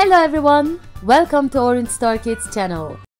Hello everyone, welcome to Orange Star Kids channel.